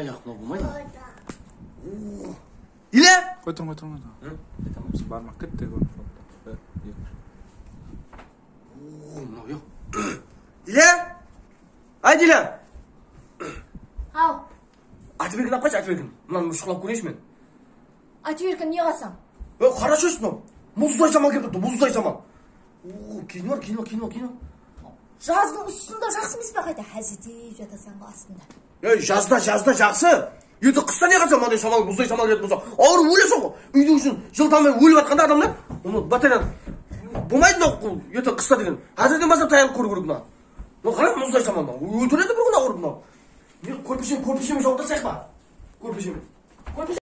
аяқ мынау болмайды ма? Иле? Қой тұрмай. Бармақ кетті көрініп қалды. Мынау ё. Иле? Айда Иле. Ау. Айтып берген алып қойшы, айтып берген. Мынаны шұқылап көрейінші мен. Айтып берген не қасам? Қарашы мынау. Мұздай жамал келіп тұрды, мұздай жамал. Киініп ал. Жаздың үстінде жақсы емес пе қайта? Әзетей жатасың ғой Жазда астында. жақсы. Енді қыста не қылсам, мынандай шамал, мұздай шамал келіп болса, ауырып өлесің ғой. Үйдің үшін жылытамай өліп жатқанда адамдар, оны батареян болмайды мынау. Ертең қыста деген. Әзірден бастап таянып көру керек мына. Мынау қара мұздай шамал мынау. Өлтіреді бір күн ауырып мынау. Көрпешемен жауып тастайық па? Көрпешемен.